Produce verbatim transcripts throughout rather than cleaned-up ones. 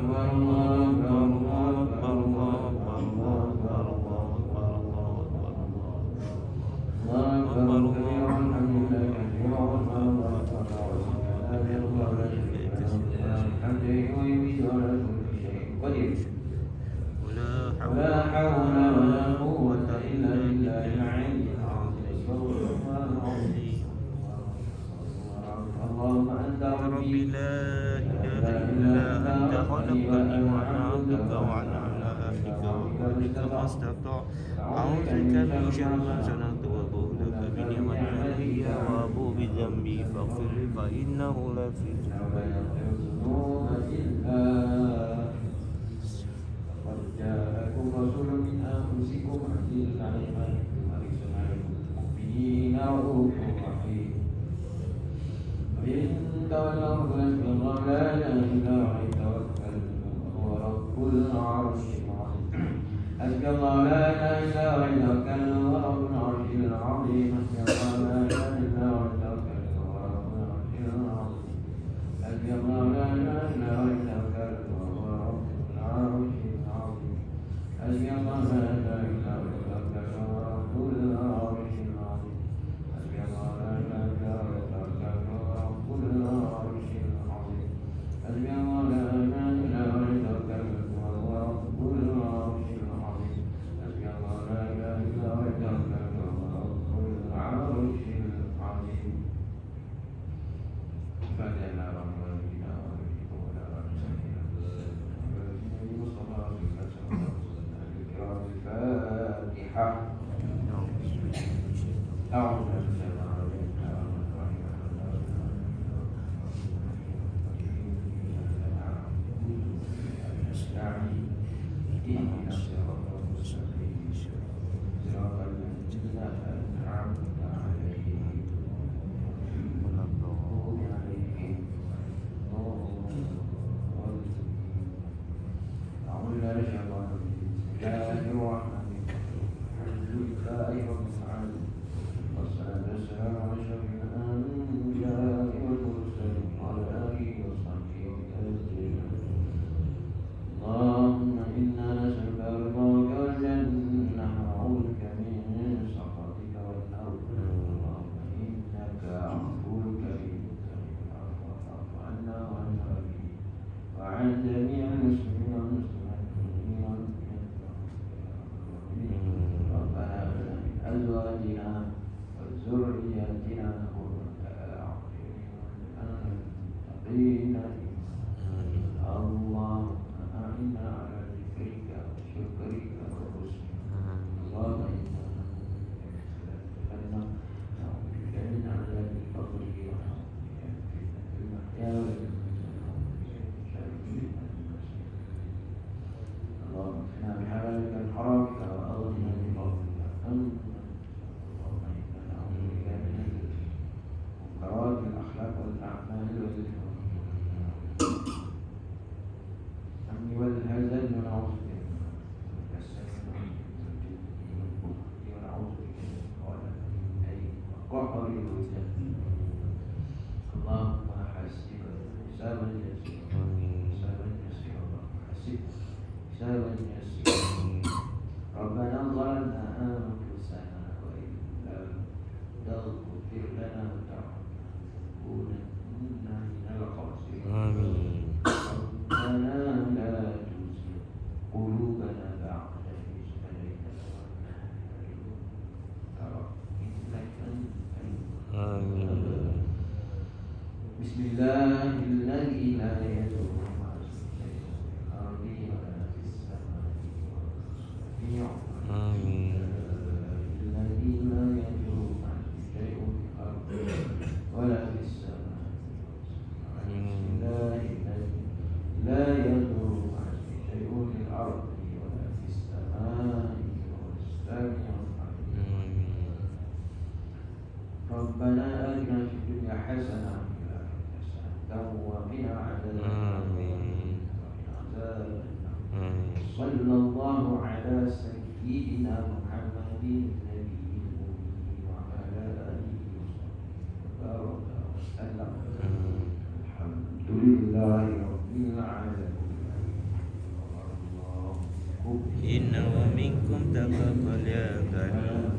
فإنه لا في قد جاءكم رسول من أنفسكم عزيز عليه ما عنتم حريص عليكم بالمؤمنين رؤوف رحيم وإن تولوا فحسبي الله لا إله إلا هو عليه توكلت وهو رب العرش العظيم حسبي الله لا إله إلا هو توكل وهو رب العرش العظيم حسبي الله لا إله إلا هو توكل وهو رب العرش العظيم حسبي الله لا إله إلا هو توكل وهو رب العرش العظيم حسبي الله لا إله إلا هو توكل وهو رب العرش العظيم حسبي الله لا إله إلا هو توكل وهو رب العرش العظيم حسبي الله لا إله إلا هو توكل وهو رب العرش العظيم حسبي الله لا إله إلا هو توكل وهو رب العرش العظيم فاتنا رحمتنا ورحمتنا ولا رحمتنا المصطفى رسول الله صلى الله عليه وسلم الكرام الفاتحة أعوذ بالله Inna wa minkum taqabbal ya karim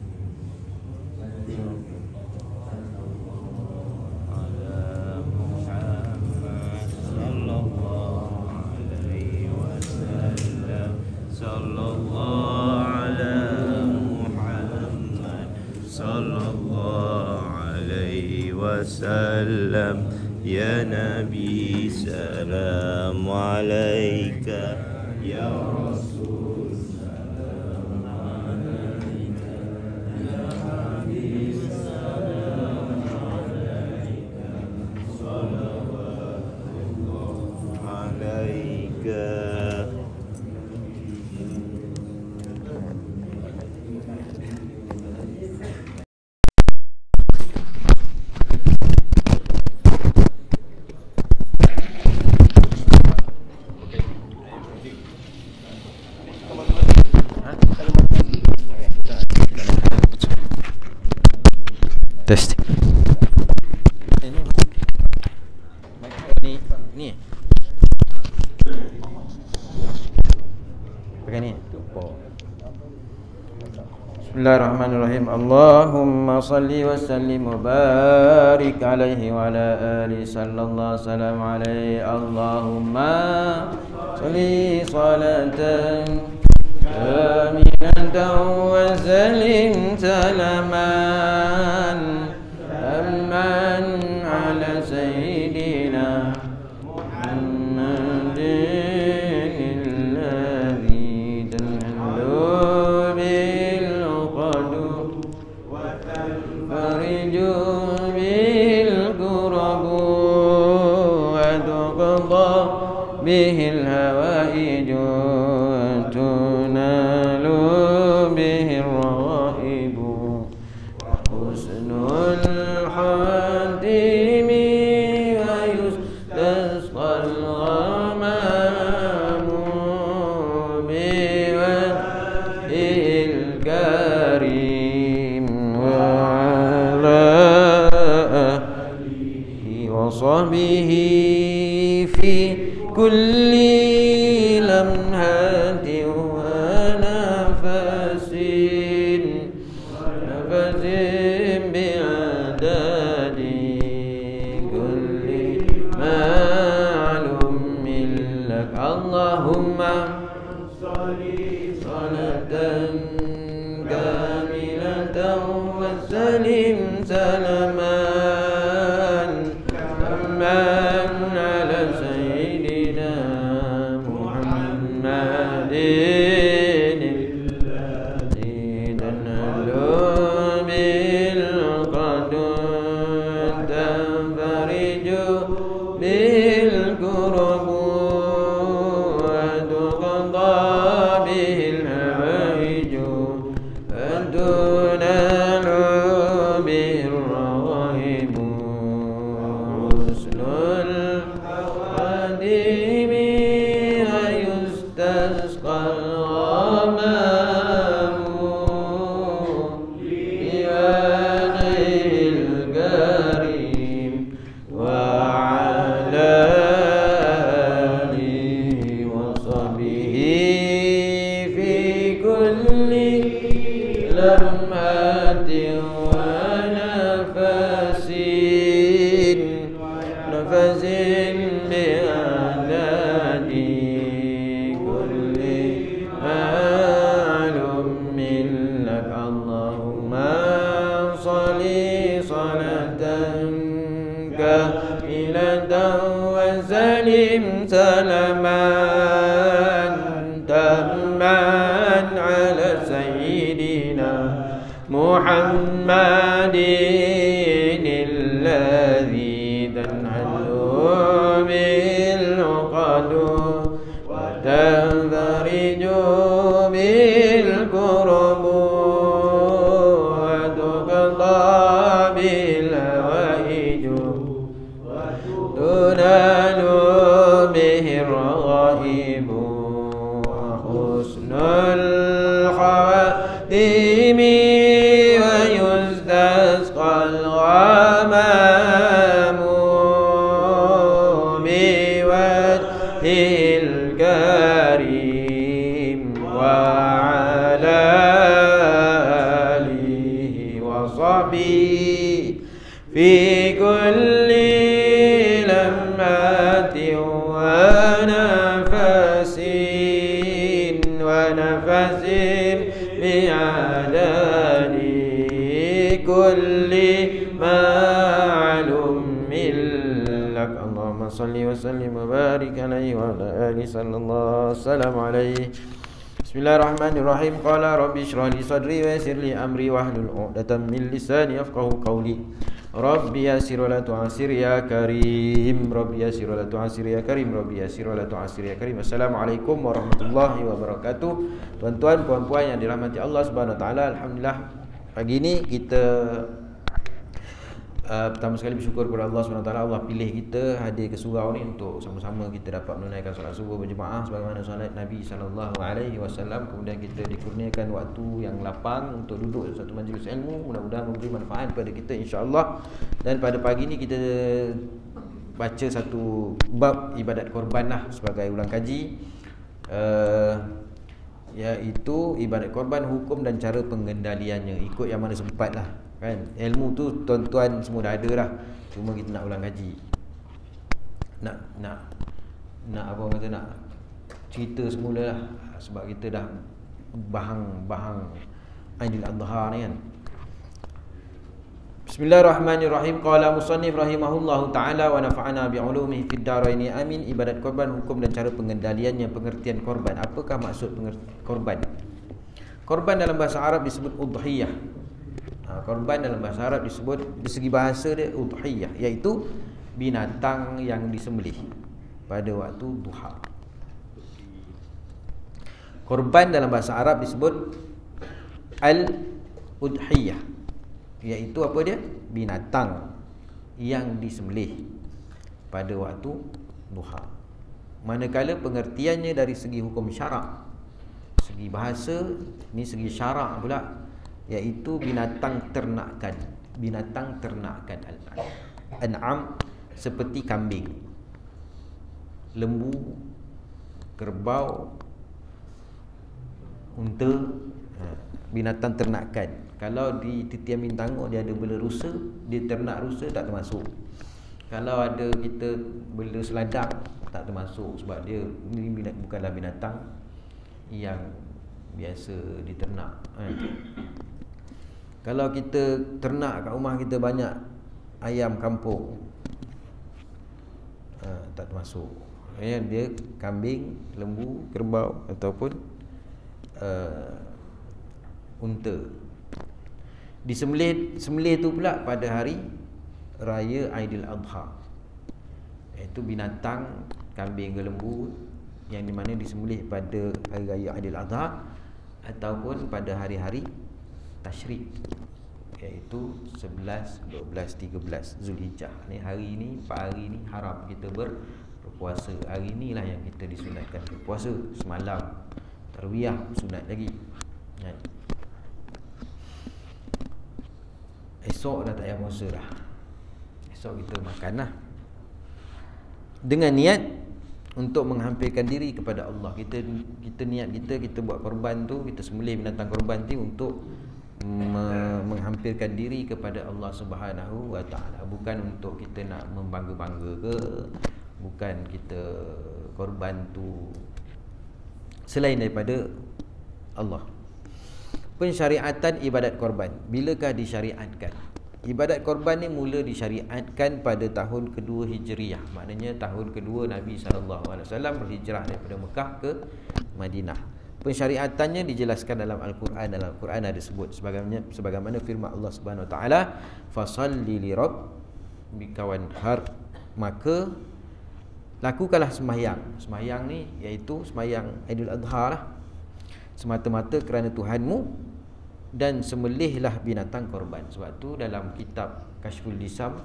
ala Muhammad sallallahu alaihi wasallam sallallahu ala Muhammad sallallahu alaihi wasallam ya Nabi salam alaika ya Rasul salam alaika ya Habib salam alaika salawatullah alaika. Testing. Ini ni ni. Pakai ni. Bismillahirrahmanirrahim. Allahumma salli wa sallim wa barik alaihi wa ala alihi sallallahu salam alaihi. Allahumma salli salatan kamilatan wa sallim salaman amman ala sayyidina به الهوائج تنال به الرغائب حسن الحاتم ويستسقى الغمام بوجهه الكريم وعلى آله وصحبه في كل لمحة ونفس نفس بعدد كل معلوم لك. اللهم صل صلاة كاملة وسلم سلاما محمد الذي تنحل به العقد وتنفرج به الكرب وتقضى به الهوائج وتنال به الرغائب وحسن الخواتيم في كل لمحة ونفس ونفس بعدد كل معلوم لك. اللهم صل وسلم وبارك عليه وعلى آله صلى الله وسلم عليه. Bismillahirrahmanirrahim. Qala rabbi shrah li sadri wa yassir li amri wahlul 'uqdatam min lisani yafqahu qawli. Rabbi yassir wa la tu'assir ya karim. Rabbi yassir wa la tu'assir ya karim. Rabbi yassir wa la tu'assir ya karim. Assalamualaikum warahmatullahi wabarakatuh. Tuan-tuan, puan-puan yang dirahmati Allah Subhanahu wa taala, alhamdulillah pagi ini kita Uh, pertama sekali bersyukur kepada Allah subhanahu wa taala. Allah pilih kita hadir ke surau ni untuk sama-sama kita dapat menunaikan solat subuh berjemaah sebagaimana solat Nabi sallallahu alaihi wasallam. Kemudian kita dikurniakan waktu yang lapang untuk duduk di satu majlis ilmu. Mudah-mudahan memberi manfaat kepada kita insya-Allah. Dan pada pagi ni kita baca satu bab ibadat korban lah sebagai ulang kaji, uh, iaitu ibadat korban, hukum dan cara pengendaliannya. Ikut yang mana sempat lah kan. Ilmu tu tuan-tuan semua dah ada dah, cuma kita nak ulang kaji, nak nak nak apa kata nak cerita semula lah, sebab kita dah bahang-bahang Aidil Adha ni kan. Bismillahirrahmanirrahim. Qala musannif rahimahullahu taala wa nafa'ana bi'ulumihi fid dharain. Amin. Ibadat korban, hukum dan cara pengendaliannya. Pengertian korban. Apakah maksud korban? Korban dalam bahasa Arab disebut udhiyah. Ha, korban dalam bahasa Arab disebut, di segi bahasa dia, udhiyah, iaitu binatang yang disembelih pada waktu duha. Korban dalam bahasa Arab disebut al-udhiyah, iaitu apa dia? Binatang yang disembelih pada waktu duha. Manakala pengertiannya dari segi hukum syarak, segi bahasa ni, segi syarak pula, iaitu binatang ternakan. Binatang ternakan al-an'am seperti kambing, lembu, kerbau, unta, binatang ternakan. Kalau di titian bintangok dia ada bela rusa, dia ternak rusa, tak termasuk. Kalau ada kita bela seladak, tak termasuk, sebab dia ni bukanlah binatang yang biasa diternak. Kalau kita ternak kat rumah kita banyak ayam kampung, ha, tak termasuk. Ya, dia kambing, lembu, kerbau ataupun uh, unta. Disembelih, sembelih tu pula pada hari raya Aidil Adha, iaitu binatang kambing ke lembu yang di mana disembelih pada hari raya Aidil Adha ataupun pada hari-hari tasyrik, iaitu sebelas, dua belas, tiga belas Zulhijjah. Ni hari ni, empat hari ni haram kita ber, berpuasa. Hari ni lah yang kita disunatkan berpuasa. Semalam tarwiyah sunat lagi ya. Esok dah tak payah puasa dah. Esok kita makan lah, dengan niat untuk menghampirkan diri kepada Allah. Kita kita niat kita kita buat korban tu, kita sembelih binatang korban tu untuk me- menghampirkan diri kepada Allah Subhanahu wa taala, bukan untuk kita nak membangga-bangga ke, bukan kita korban tu selain daripada Allah. Pensyariatan ibadat korban, bilakah disyariatkan? Ibadat korban ni mula disyariatkan pada tahun kedua Hijriyah. Maknanya tahun kedua Nabi sallallahu alaihi wasallam berhijrah daripada Mekah ke Madinah. Pensyariatannya dijelaskan dalam Al-Quran. Dalam Al-Quran ada sebut sebagaimana sebagaimana firman Allah Subhanahu wa taala, fasalli li rabbika wanhar, maka lakukanlah sembahyang. Sembahyang ni iaitu sembahyang Aidil Adha lah, semata-mata kerana Tuhanmu, dan sembelihlah binatang korban. Sebab tu dalam kitab Kashful Lisam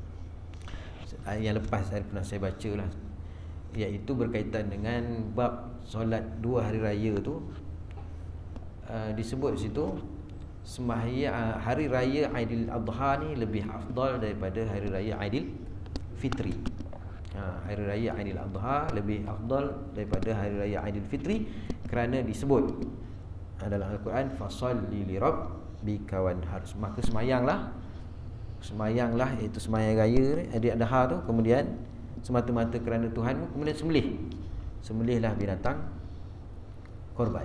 yang lepas saya pernah saya baca lah, iaitu berkaitan dengan bab solat dua hari raya tu, uh, disebut di situ sembahyang hari raya Aidil Adha ni lebih afdal daripada hari raya Aidil Fitri. Ha, hari raya Aidil Adha lebih afdal daripada hari raya Aidil Fitri kerana disebut dalam Al-Quran fasalli li rabbika wanhar, maka semayanglah, semayanglah iaitu semayang raya Aidil Adha tu, kemudian semata-mata kerana Tuhanmu, kemudian sembelih, sembelihlah binatang korban.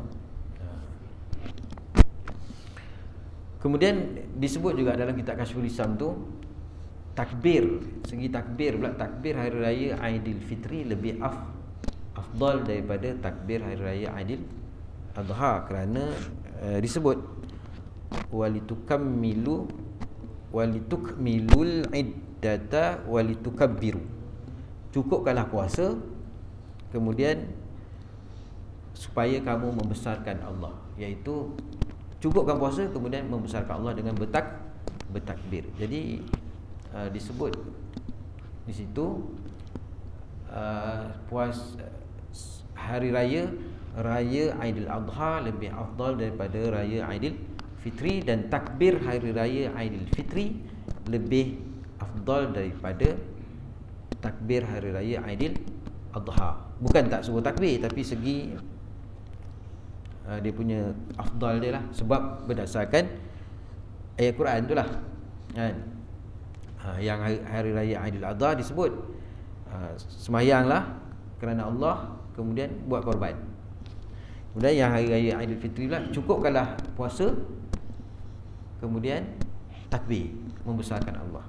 Kemudian disebut juga dalam kitab Kashful Lisam tu, takbir, segi takbir pula, takbir hari raya Aidil Fitri lebih af, afdal daripada takbir hari raya Aidil Adha, kerana uh, disebut walitukammilu walitukmilul iddata walitukabbiru, cukupkanlah puasa, kemudian supaya kamu membesarkan Allah, iaitu cukupkan puasa kemudian membesarkan Allah dengan bertak bertakbir. Jadi uh, disebut di situ uh, puas hari raya raya Aidil Adha lebih afdal daripada raya Aidil Fitri, dan takbir hari raya Aidil Fitri lebih afdal daripada takbir hari raya Aidil Adha. Bukan tak suruh takbir, tapi segi uh, dia punya afdal dia lah, sebab berdasarkan ayat Quran tu lah kan. Ha, yang hari, hari raya Aidil Adha disebut ha, semayanglah kerana Allah, kemudian buat korban. Kemudian yang hari raya Aidil Fitri lah, cukupkanlah puasa, kemudian takbir, membesarkan Allah.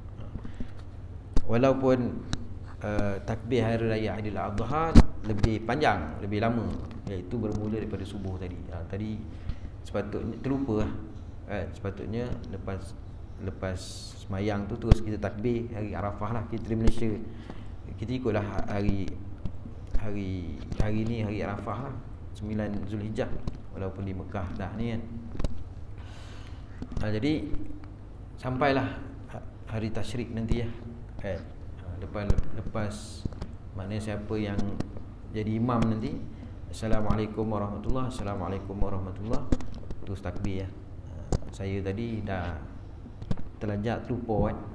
Walaupun uh, takbir hari raya Aidil Adha lebih panjang, lebih lama, iaitu bermula daripada subuh tadi. Ha, tadi sepatutnya terlupa lah. Eh, sepatutnya lepas lepas semayang tu terus kita takbir hari Arafah lah. Kita di Malaysia kita ikutlah hari hari hari ni hari Arafah lah, sembilan Zulhijjah, walaupun di Mekah dah ni kan. Ha, jadi sampailah hari tasyrik nanti ya. Eh, lepas lepas maknanya siapa yang jadi imam nanti, Assalamualaikum warahmatullahi Assalamualaikum warahmatullahi, terus takbir ya. Saya tadi dah terlanjak terlupa kan.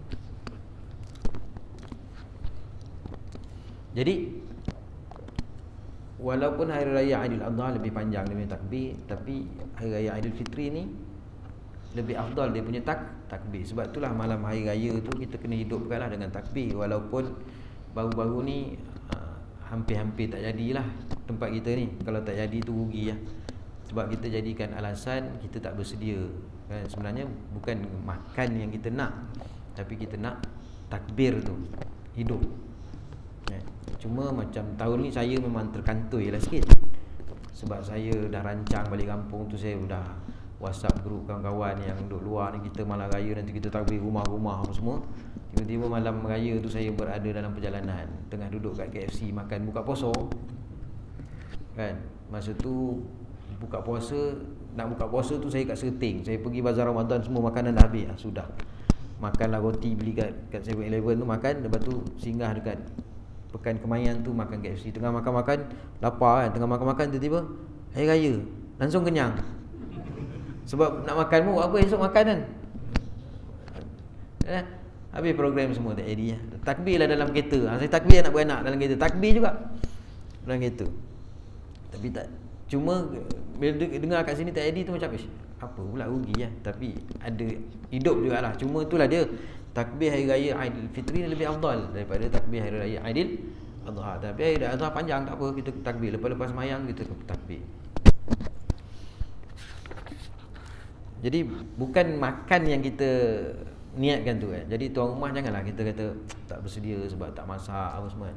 Jadi walaupun hari raya Aidil Adha lebih panjang dia punya takbir, tapi hari raya Aidil Fitri ni lebih afdal dia punya tak takbir. Sebab itulah malam hari raya tu kita kena hidupkanlah dengan takbir. Walaupun baru-baru ni uh, hampir-hampir tak jadilah tempat kita ni. Kalau tak jadi tu rugi lah. Sebab kita jadikan alasan kita tak bersedia kan. Sebenarnya bukan makan yang kita nak, tapi kita nak takbir tu hidup kan. Cuma macam tahun ni saya memang terkantoi lah sikit. Sebab saya dah rancang balik kampung tu, saya dah WhatsApp grup kawan-kawan yang duduk luar ni, kita malam raya nanti kita takbir rumah-rumah apa semua. Tiba-tiba malam raya tu saya berada dalam perjalanan, tengah duduk kat K F C makan buka puasa kan. Masa tu buka puasa, nak buka puasa tu saya kat Serting. Saya pergi bazar Ramadan, semua makanan dah habis. Ha, sudah. Makanlah roti beli kat kat seven eleven tu makan, lepas tu singgah dekat Pekan Kemayan tu makan K F C. Tengah makan-makan lapar kan, tengah makan-makan tiba-tiba hari raya, langsung kenyang. Sebab nak makan mu apa esok makan kan. Eh, habis program semua tak jadi. Takbirlah dalam kereta. Ha, saya takbir anak beranak dalam kereta. Takbir juga dalam kereta. Tapi tak, cuma bila dengar kat sini tak jadi tu macam ish, apa pula rugi lah. Tapi ada hidup jugalah. Cuma itulah dia, takbir hari raya Aidil Fitri lebih afdal daripada takbir hari raya Aidil Adha. Tapi hari Adha panjang tak apa, kita takbir lepas-lepas semayang kita takbir. Jadi bukan makan yang kita niatkan tu kan. Jadi tuan rumah janganlah kita kata tak bersedia sebab tak masak apa semua.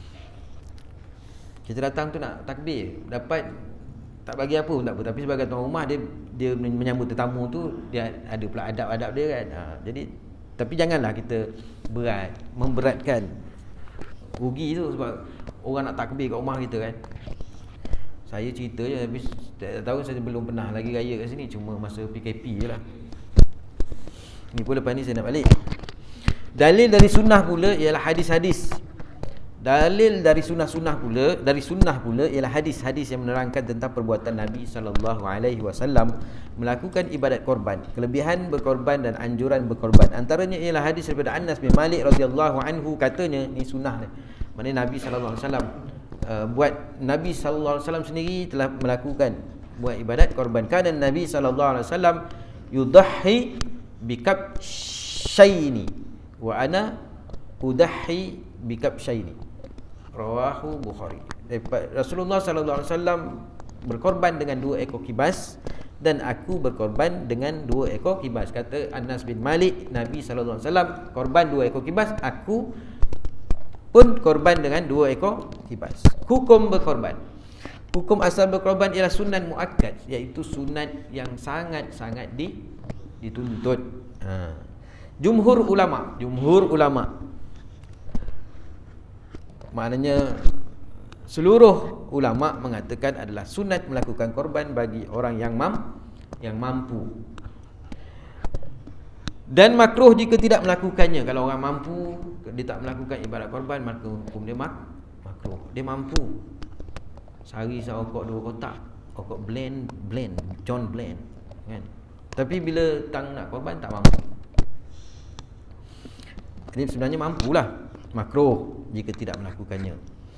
Kita datang tu nak takbir, dapat tak bagi apa pun tak apa, tapi sebagai tuan rumah dia dia menyambut tetamu tu dia ada pula adab-adab dia kan. Ha, jadi tapi janganlah kita berat, memberatkan. Rugi tu sebab orang nak takbir kat rumah kita kan. Saya cerita je, tapi tak tahu, saya belum pernah lagi raya kat sini, cuma masa P K P je lah. Ni pun lepas ni saya nak balik. Dalil dari sunnah pula ialah hadis-hadis. Dalil dari sunnah-sunnah pula, dari sunnah pula ialah hadis-hadis yang menerangkan tentang perbuatan Nabi sallallahu alaihi wasallam melakukan ibadat korban, kelebihan berkorban dan anjuran berkorban. Antaranya ialah hadis daripada Anas bin Malik radhiyallahu anhu, katanya ni sunnah ni. Maknanya Nabi sallallahu alaihi wasallam uh, buat Nabi sallallahu alaihi wasallam sendiri telah melakukan buat ibadat korban. Kana Nabi sallallahu alaihi wasallam yudahhi bikabshaini wa ana udahhi bikabshaini. Rawahu Bukhari. Rasulullah sallallahu alaihi wasallam berkorban dengan dua ekor kibas dan aku berkorban dengan dua ekor kibas. Kata Anas bin Malik, Nabi sallallahu alaihi wasallam korban dua ekor kibas, aku pun korban dengan dua ekor kibas. Hukum berkorban. Hukum asal berkorban ialah sunat muakkad, iaitu sunat yang sangat-sangat di, dituntut. Ha. Jumhur ulama, jumhur ulama. Maknanya seluruh ulama mengatakan adalah sunat melakukan korban bagi orang yang mam, yang mampu. Dan makruh jika tidak melakukannya. Kalau orang mampu, dia tak melakukan ibadat korban, maka hukum dia mak makruh. Dia mampu sehari seokok dua kotak, okok blend, blend, John blend, kan? Tapi bila tang nak korban tak mampu. Jadi sebenarnya mampulah, makruh jika tidak melakukannya.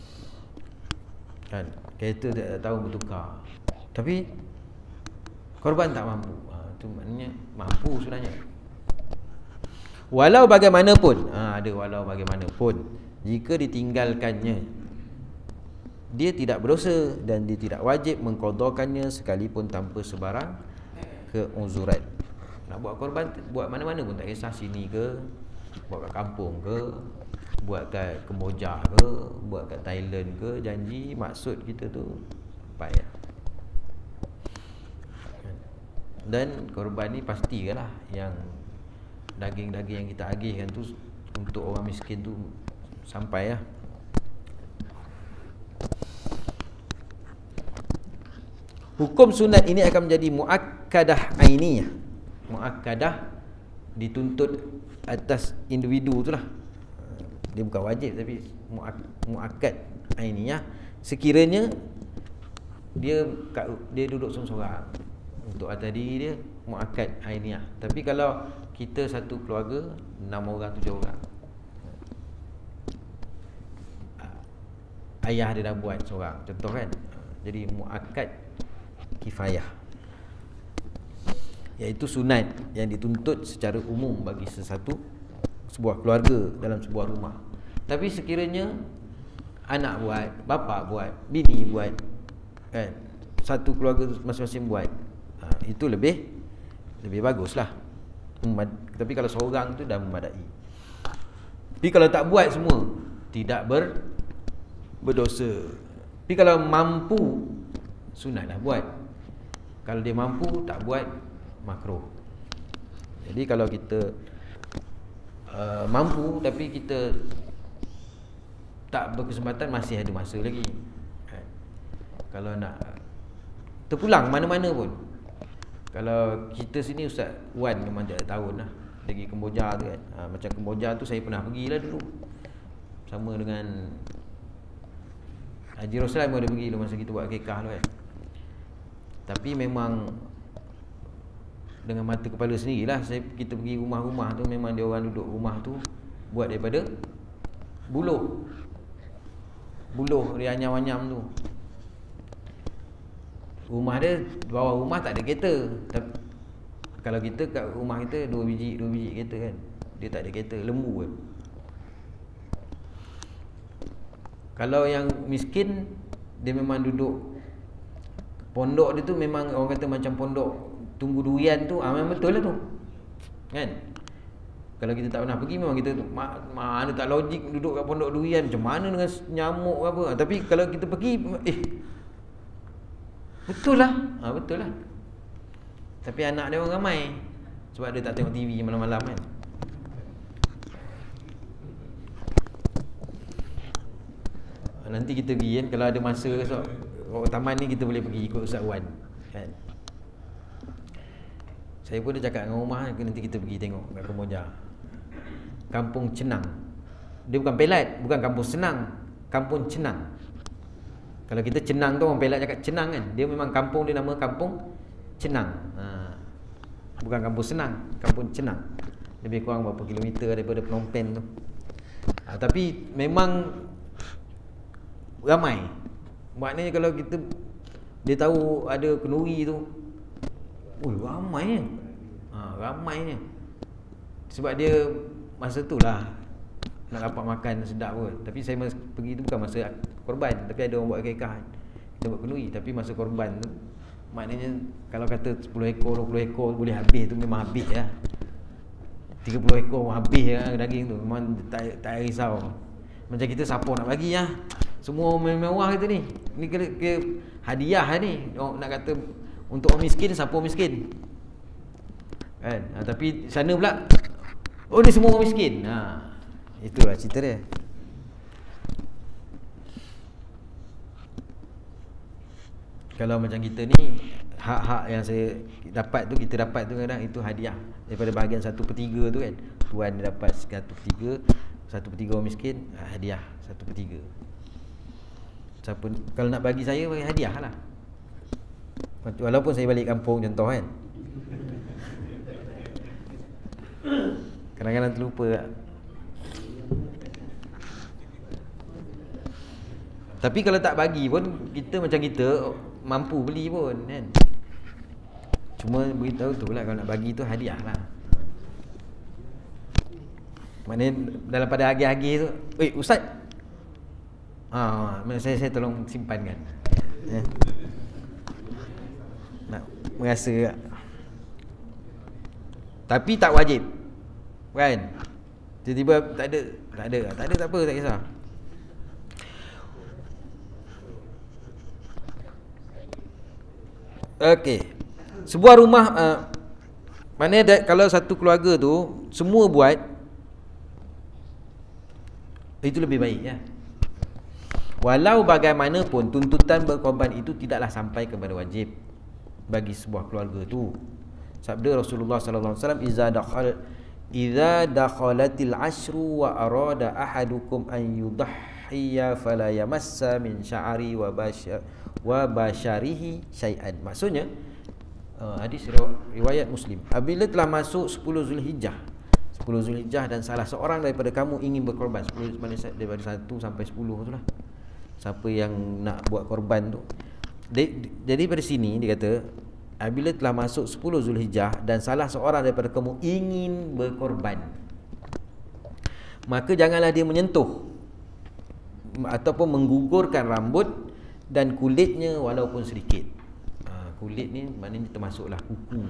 Kan? Kereta tak tahu bertukar, tapi korban tak mampu. Ha, itu maknanya mampu sebenarnya. Walau bagaimanapun, ha, ada walau bagaimanapun, jika ditinggalkannya, dia tidak berdosa dan dia tidak wajib mengqadhakannya sekalipun tanpa sebarang keuzuran. Nak buat korban, buat mana-mana pun tak kisah, sini ke, buat kat kampung ke, buat kat Kemboja ke, buat kat Thailand ke, janji maksud kita tu payah. Dan korban ni pastilah yang daging-daging yang kita agihkan tu untuk orang miskin tu sampai lah. Hukum sunat ini akan menjadi muakkadah ainiyah. Muakkadah dituntut atas individu tu lah. Dia bukan wajib tapi muakkad ainiyah sekiranya dia dia duduk seorang-seorang. Untuk atas diri dia muakkad ainiyah. Tapi kalau kita satu keluarga enam orang, tujuh orang, ayah dia dah buat seorang, contoh kan. Jadi muakkad kifayah, iaitu sunat yang dituntut secara umum bagi sesuatu sebuah keluarga dalam sebuah rumah. Tapi sekiranya anak buat, bapa buat, bini buat, kan, satu keluarga masing-masing buat, ha, itu lebih lebih baguslah. Tapi kalau seorang tu dah memadai. Tapi kalau tak buat semua, tidak ber berdosa. Tapi kalau mampu, sunatlah buat. Kalau dia mampu tak buat, makruh. Jadi kalau kita uh, mampu tapi kita tak berkesempatan, masih ada masa lagi. Kan? Kalau nak terpulang mana-mana pun. Kalau kita sini Ustaz Wan memang tak ada tahun lah, pergi Kemboja tu kan. Ha, macam Kemboja tu saya pernah pergilah dulu, sama dengan Haji Roslan pun ada pergi masa kita buat kekah tu kan. Tapi memang dengan mata kepala sendirilah saya, kita pergi rumah-rumah tu, memang dia orang duduk rumah tu buat daripada buluh. Buluh dia anyam-anyam tu. Rumah dia, bawah rumah tak ada kereta. Tapi kalau kita kat rumah kita dua biji, dua biji kereta kan. Dia tak ada kereta, lembu kan. Kalau yang miskin, dia memang duduk pondok dia tu, memang orang kata macam pondok tunggu durian tu. Ah, memang betul lah tu, kan. Kalau kita tak pernah pergi, memang kita tu mana tak logik duduk kat pondok durian, macam mana dengan nyamuk apa. Ah, tapi kalau kita pergi, eh betul lah. Ah, betul lah. Tapi anak dia orang ramai sebab dia tak tengok T V malam-malam kan. Nanti kita pergi kan, kalau ada masa esok oh, taman ni kita boleh pergi ikut Ustaz Wan kan. Saya pun dah cakap dengan rumah, nanti kita pergi tengok kat Kemboja, Kampung Cenang. Dia bukan Pelat, bukan Kampung Senang, Kampung Cenang. Kalau kita Cenang tu orang Pelat cakap Cenang kan. Dia memang kampung dia nama Kampung Cenang, ha. Bukan Kampung Senang, Kampung Cenang. Lebih kurang berapa kilometer daripada Phnom Penh tu, ha, tapi memang ramai. Maknanya kalau kita, dia tahu ada kenduri tu, oh ramainya, ha, ramainya. Sebab dia masa tu lah nak dapat makan sedap pun. Tapi saya masa pergi tu bukan masa korban, tapi ada orang buat kekah, kita buat kenduri. Tapi masa korban tu, maknanya kalau kata sepuluh ekor, dua puluh ekor boleh habis tu, memang habis lah. tiga puluh ekor habis lah daging tu, memang tak, tak risau. Macam kita siapa nak bagi lah, semua mewah kita ni. Ni ke, ke hadiah ni. Oh, nak kata untuk orang miskin, siapa miskin kan. Ha, tapi sana pula, oh ni semua orang miskin. Ha, itulah cerita dia. Kalau macam kita ni, hak-hak yang saya dapat tu, kita dapat tu kadang itu hadiah daripada bahagian satu per tiga tu kan. Tuan dia dapat satu per tiga, satu per tiga orang miskin, hadiah satu per tiga. Siapa, kalau nak bagi saya, bagi hadiah lah. Walaupun saya balik kampung contoh kan, kadang-kadang terlupa tak? Tapi kalau tak bagi pun, kita macam kita mampu beli pun kan. Cuma beritahu tu lah, kalau nak bagi tu hadiah lah. Maknanya dalam pada agih-agih tu, eh Ustaz, ah, saya, saya tolong simpankan eh. Nak merasa tak? Tapi tak wajib kan. Tiba-tiba tak ada, tak ada, tak ada tak apa, tak kisah. Okey. Sebuah rumah uh, maknanya kalau satu keluarga tu semua buat, itu lebih baik ya. Walau bagaimanapun tuntutan berkorban itu tidaklah sampai kepada wajib bagi sebuah keluarga tu. Sabda Rasulullah sallallahu alaihi wasallam, "Iza dakhal idza dakhalatil ashru wa arada ahadukum an yudhhiya fala yamassa min sya'ri wa bashar wa basharihi syai'an." Maksudnya uh, hadis riwayat Muslim, apabila telah masuk sepuluh Zulhijjah, sepuluh Zulhijjah dan salah seorang daripada kamu ingin berkorban, sepuluh daripada satu sampai sepuluh itulah. Siapa yang nak buat korban tu. Jadi pada sini dia kata, apabila telah masuk sepuluh Zulhijjah dan salah seorang daripada kamu ingin berkorban, maka janganlah dia menyentuh ataupun menggugurkan rambut dan kulitnya walaupun sedikit. Ha, kulit ni maknanya termasuklah kuku.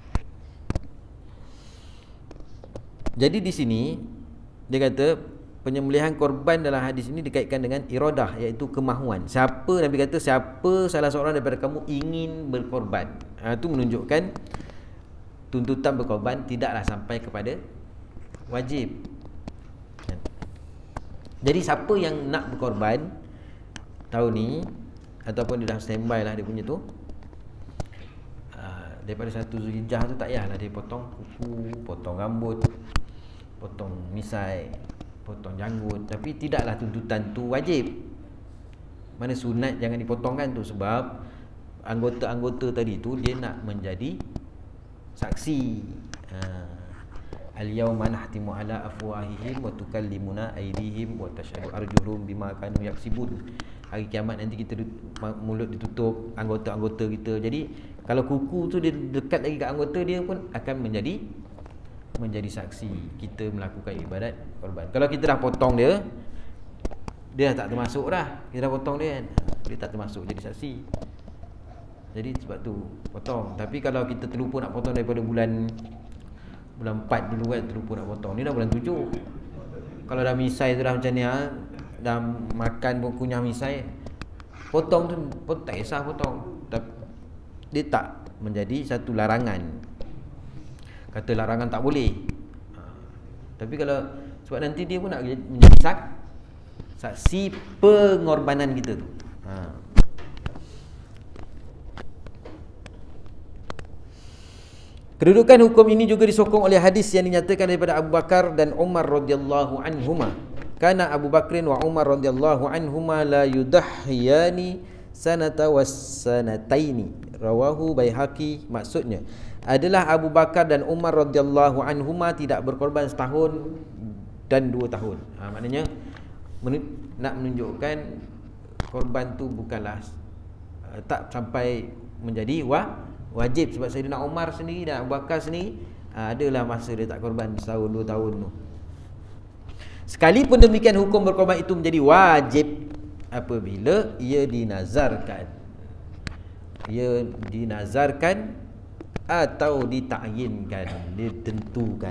Jadi di sini dia kata penyembelihan korban dalam hadis ini dikaitkan dengan iradah, iaitu kemahuan. Siapa, Nabi kata, siapa salah seorang daripada kamu ingin berkorban, ha, itu menunjukkan tuntutan berkorban tidaklah sampai kepada wajib. Jadi siapa yang nak berkorban tahun ni, ataupun dia dah standby lah dia punya tu, ha, daripada satu Zulhijjah tu tak payahlah dia potong kuku, potong rambut, potong misai, potong janggut. Tapi tidaklah tuntutan tu wajib. Mana sunat jangan dipotongkan tu, sebab anggota-anggota tadi tu dia nak menjadi saksi. ha. Al-yawma nahtimu ala afwahihim wa tukallimuna aydihim wa tashhadu arjuluhum bima kanu yaksibun. Hari kiamat nanti kita mulut ditutup, anggota-anggota kita. Jadi kalau kuku tu dia dekat lagi kat anggota, dia pun akan menjadi menjadi saksi kita melakukan ibadat korban. Kalau kita dah potong dia, dia dah tak termasuk dah. Kita dah potong dia kan, dia tak termasuk jadi saksi. Jadi sebab tu potong. Tapi kalau kita terlupa nak potong daripada bulan bulan empat dulu kan, terlupa nak potong, ni dah bulan tujuh. Kalau dah misai tu dah macam ni, ha, dah makan pun kunyah misai, potong tu pun tak kisah potong. Dia tak menjadi satu larangan. Kata larangan tak boleh. ha. Tapi kalau sebab nanti dia pun nak menjadi sak, saksi pengorbanan kita tu. ha. Kedudukan hukum ini juga disokong oleh hadis yang dinyatakan daripada Abu Bakar dan Umar radhiyallahu anhuma. Kana Abu Bakrin wa Umar radhiyallahu anhuma la yudahhiyani sanata was sanataini. Rawahu Baihaqi. Maksudnya adalah Abu Bakar dan Umar radhiyallahu anhuma tidak berkorban setahun dan dua tahun. Ha, maknanya men- nak menunjukkan korban tu bukanlah uh, tak sampai menjadi wa, wajib. Sebab Sayyidina Umar sendiri dan Abu Bakar sendiri uh, adalah masa dia tak korban setahun dua tahun tu. Sekalipun demikian, hukum berkorban itu menjadi wajib apabila ia dinazarkan. Ia dinazarkan atau ditakyinkan, ditentukan.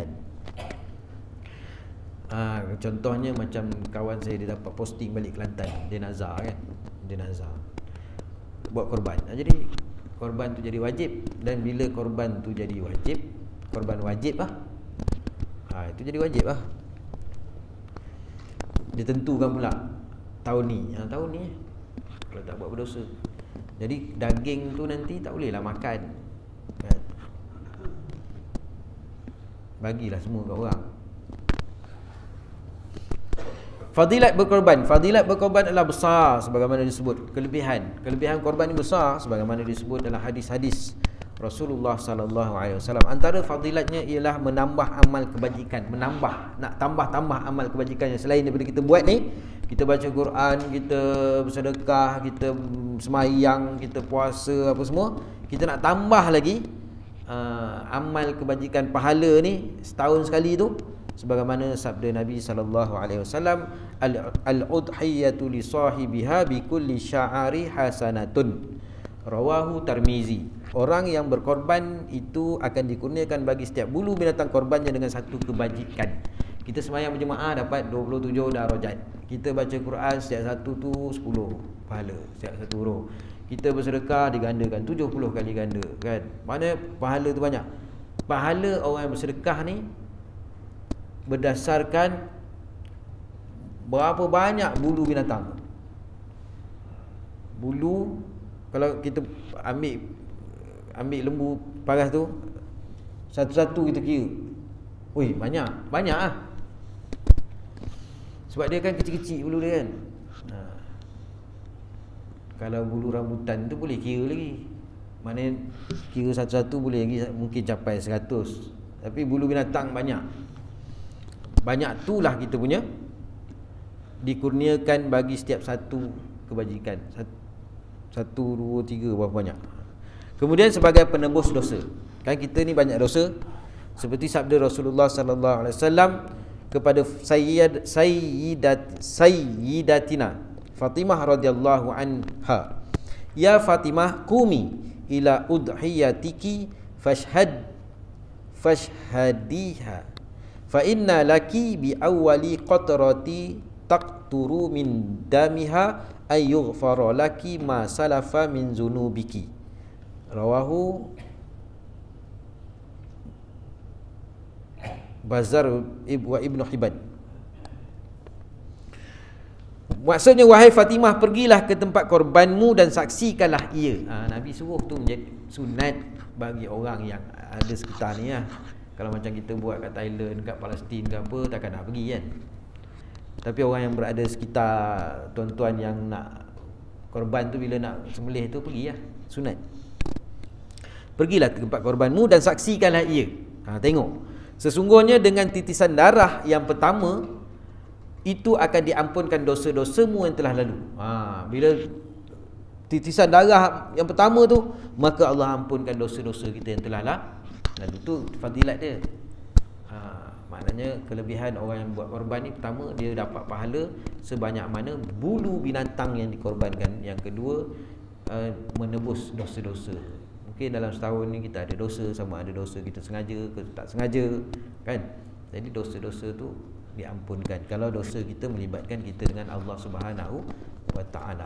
Ha, contohnya macam kawan saya, dia dapat posting balik Kelantan, dia nazar kan, dia nazar buat korban. Ha, jadi korban tu jadi wajib. Dan bila korban tu jadi wajib, korban wajib lah, ha, itu jadi wajib lah. Ditentukan pula tahun ni, ha, tahun ni kalau tak buat berdosa. Jadi daging tu nanti tak bolehlah makan, kan? Bagilah semua kat orang. Fadilat berkorban. Fadilat berkorban adalah besar sebagaimana disebut. Kelebihan. Kelebihan korban ini besar sebagaimana disebut dalam hadis-hadis Rasulullah sallallahu alaihi wasallam. Antara fadilatnya ialah menambah amal kebajikan, menambah, nak tambah-tambah amal kebajikan yang selain daripada kita buat ni. Kita baca Quran, kita bersedekah, kita semayang, kita puasa, apa semua. Kita nak tambah lagi uh, amal kebajikan pahala ni setahun sekali tu, sebagaimana sabda Nabi sallallahu alaihi wasallam, al-udhiyatu li sahibiha bi kulli sya'ari hasanatun. Rawahu Tirmizi. Orang yang berkorban itu akan dikurniakan bagi setiap bulu binatang korbannya dengan satu kebajikan. Kita sembahyang berjemaah dapat dua puluh tujuh darajat. Kita baca Quran setiap satu tu sepuluh pahala setiap satu huruf. Kita bersedekah digandakan tujuh puluh kali ganda, kan? Mana pahala tu banyak. Pahala orang yang bersedekah ni berdasarkan berapa banyak bulu binatang. Bulu, kalau kita ambil ambil lembu paras tu, satu-satu kita kira, ui banyak, banyak ah. Sebab dia kan kecil-kecil bulu dia kan. Ha. Kalau bulu rambutan tu boleh kira lagi. Mana kira satu-satu boleh lagi, mungkin capai seratus. Tapi bulu binatang banyak. Banyak itulah kita punya dikurniakan bagi setiap satu kebajikan. Satu, dua, tiga, berapa banyak. Kemudian sebagai penembus dosa. Kan kita ni banyak dosa. Seperti sabda Rasulullah sallallahu alaihi wasallam kepada Sayyid Sayyidat Sayyidatina Fatimah radhiyallahu anha, ya Fatimah, qumi ila udhiyatiki fashhad fashhadiha fa inna laki bi awwali qatrati taqturu min damiha ay yughfara laki ma salafa min zunubiki. Rawahu Bazar wa Ibnu Hibban. Maksudnya, wahai Fatimah, pergilah ke tempat korbanmu dan saksikanlah ia. Ha, Nabi suruh tu menjadi sunat bagi orang yang ada sekitar ni lah. Kalau macam kita buat kat Thailand, kat Palestin ke apa, takkan nak pergi kan. Tapi orang yang berada sekitar tuan-tuan yang nak korban tu, bila nak sembelih tu, pergi lah, sunat. Pergilah ke tempat korbanmu dan saksikanlah ia. Ha, tengok. Sesungguhnya dengan titisan darah yang pertama itu akan diampunkan dosa-dosamu yang telah lalu. Ha, bila titisan darah yang pertama tu, maka Allah ampunkan dosa-dosa kita yang telah lalu. Tu fadilat dia. Ha, maknanya kelebihan orang yang buat korban ni, pertama dia dapat pahala sebanyak mana bulu binatang yang dikorbankan. Yang kedua, uh, menebus dosa-dosa. Mungkin dalam setahun ni kita ada dosa, sama ada dosa kita sengaja ke tak sengaja, kan? Jadi dosa-dosa tu diampunkan kalau dosa kita melibatkan kita dengan Allah Subhanahu wa taala.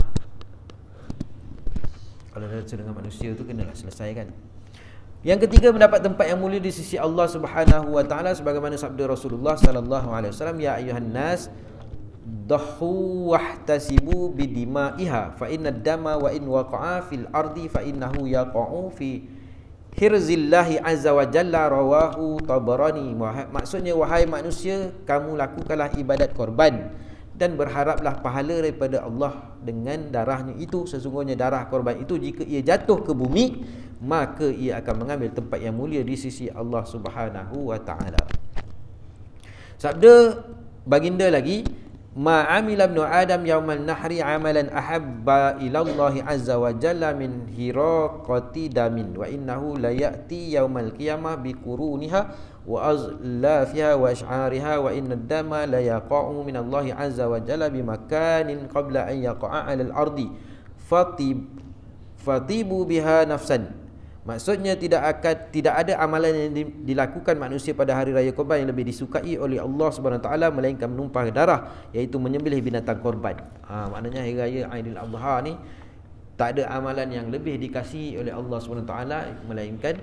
Kalau dosa dengan manusia tu kenalah selesaikan. Yang ketiga, mendapat tempat yang mulia di sisi Allah Subhanahu wa taala sebagaimana sabda Rasulullah sallallahu alaihi wasallam, ya ayuhan nas dahu wahtasibu bidimaiha fa inna dama wa in waqa'a fil ardi fa innahu yaqa'u fi hirzillahi azza wa jalla. Rawahu Tabarani. Maksudnya, wahai manusia, kamu lakukanlah ibadat korban dan berharaplah pahala daripada Allah dengan darahnya itu. Sesungguhnya darah korban itu jika ia jatuh ke bumi, maka ia akan mengambil tempat yang mulia di sisi Allah Subhanahu wa taala. Sabda baginda lagi, ma amila ibnu adam yaumal nahri amalan ahabba ilallahi azza wa jalla min hiraqati damin wa innahu la ya'ti yaumal qiyamah bi quruniha wa azlafiha wa ash'ariha wa inna dama la yaqa'u min Allahi azza wa jalla bi makanin qabla an yaqa'a 'alal ardi fatib fatibu biha nafsan. Maksudnya, tidak akan tidak ada amalan yang dilakukan manusia pada hari raya korban yang lebih disukai oleh Allah Subhanahu wa taala melainkan menumpah darah, iaitu menyembelih binatang korban. Ha, maknanya hari raya Aidil Adha ni tak ada amalan yang lebih dikasihi oleh Allah Subhanahu wa taala melainkan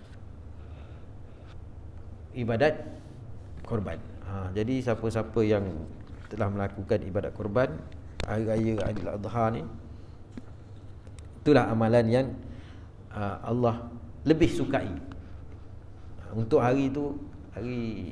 ibadat korban. Ha, jadi siapa-siapa yang telah melakukan ibadat korban hari raya Aidil Adha ni, Itulah amalan yang uh, Allah lebih sukai. Untuk hari itu, hari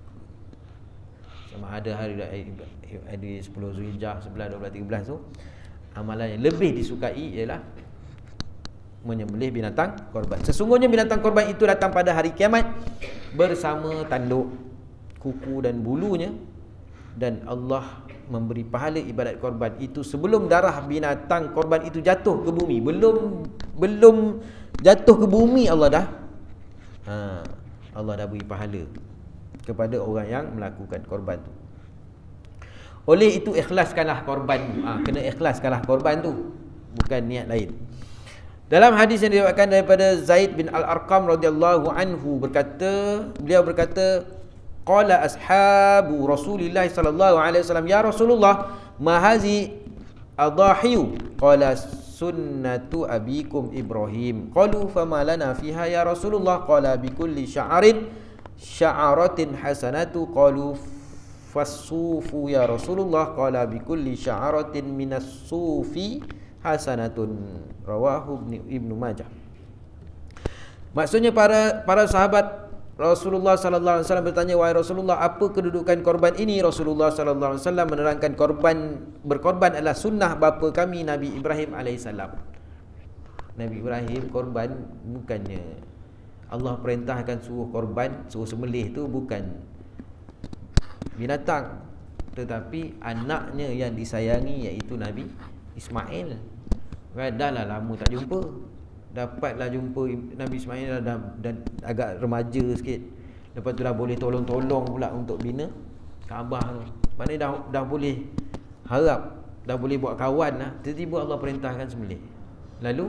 sama ada hari hari sepuluh Zulhijjah, sebelas, dua belas, tiga belas tu, amalan yang lebih disukai ialah menyembelih binatang korban. Sesungguhnya binatang korban itu datang pada hari kiamat bersama tanduk, kuku dan bulunya, dan Allah memberi pahala ibadat korban itu sebelum darah binatang korban itu jatuh ke bumi. Belum belum jatuh ke bumi Allah dah ha, Allah dah beri pahala kepada orang yang melakukan korban tu. Oleh itu ikhlaskanlah korban tu. Ha, kena ikhlaskanlah korban tu, bukan niat lain. Dalam hadis yang diriwayatkan daripada Zaid bin Al-Arqam radhiyallahu anhu berkata, beliau berkata, qala ashabu Rasulillah sallallahu alaihi wasallam, ya Rasulullah, ma hazi adahiyu? Qala sunnatu abikum Ibrahim. Qalu fama lana fiha ya Rasulullah? Qala bi kulli sya'arin sya'aratin hasanatu. Qalu fasufu ya Rasulullah? Qala bi kulli sya'aratin minas sufi hasanatun. Rawahu Ibnu Majah. Maksudnya para para sahabat Rasulullah sallallahu alaihi wasallam bertanya, wahai Rasulullah, apa kedudukan korban ini? Rasulullah sallallahu alaihi wasallam menerangkan korban berkorban adalah sunnah bapa kami Nabi Ibrahim alaihissalam. Nabi Ibrahim korban, bukannya Allah perintahkan suruh korban, suruh sembelih tu bukan binatang, tetapi anaknya yang disayangi, iaitu Nabi Ismail. Dah lah lama tak jumpa, dapatlah jumpa Nabi Ismail dah, dah agak remaja sikit. Lepas tu dah boleh tolong-tolong pula untuk bina Kaabah tu. Maknanya dah, dah boleh harap, dah boleh buat kawan lah. Tiba-tiba Allah perintahkan sembelih. Lalu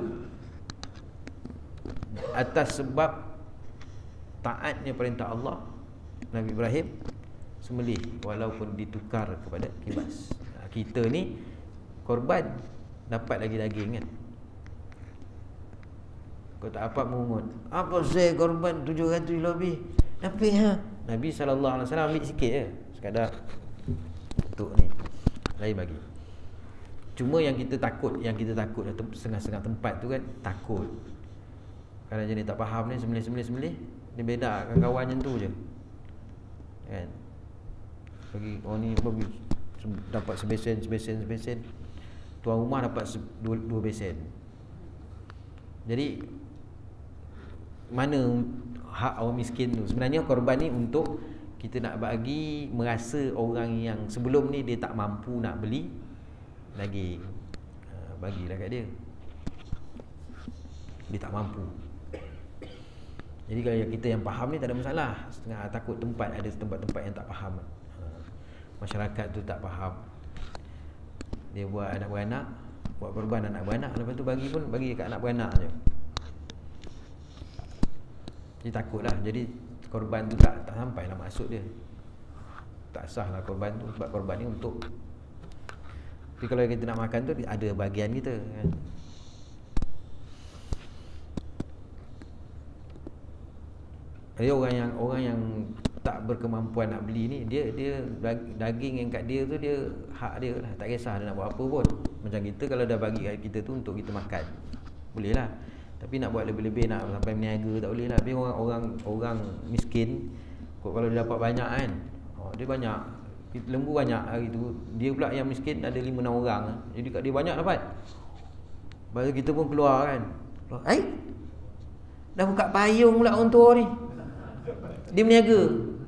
atas sebab taatnya perintah Allah, Nabi Ibrahim sembelih walaupun ditukar kepada kibas. Kita ni korban dapat lagi daging kan. Kau tak apa mengungut, apa saya korban tujuh ratus lebih, tapi ha, Nabi sallallahu alaihi wasallam ambil sikit je, sekadar untuk ni, lain bagi. Cuma yang kita takut, yang kita takut setengah-setengah tempat tu kan, takut kalau jenis tak faham ni, sembelih-sembelih-sembelih, dia bedakan kawan yang tu je kan. Bagi orang ni bagi, dapat sebesen, sebesen, sebesen, tuan rumah dapat dua, dua besen. Jadi mana hak orang miskin tu? Sebenarnya korban ni untuk kita nak bagi, merasa orang yang sebelum ni dia tak mampu nak beli lagi, ha, bagilah kat dia. Dia tak mampu. Jadi kalau kita yang faham ni tak ada masalah. Setengah takut tempat, ada tempat-tempat yang tak faham, ha, masyarakat tu tak faham, dia buat anak beranak, buat korban anak beranak, lepas tu bagi pun bagi kat anak beranak je. Dia takutlah. Jadi korban tu tak tak sampailah maksud dia. Tak sahlah korban tu, sebab korban ni untuk. Tapi kalau kita nak makan tu ada bahagian kita kan. Jadi orang yang orang yang tak berkemampuan nak beli ni, dia dia daging yang kat dia tu dia hak dia lah, tak kisah dia nak buat apa pun. Macam kita kalau dah bagi kat kita tu untuk kita makan, boleh lah. Tapi nak buat lebih-lebih, nak sampai meniaga, tak boleh lah. Tapi orang orang orang miskin, kalau dia dapat banyak kan, oh, dia banyak, lembu banyak hari tu, dia pula yang miskin ada lima enam orang, jadi kat dia banyak dapat. Lepas kita pun keluar kan, eh dah buka payung pula orang tua ni, dia meniaga,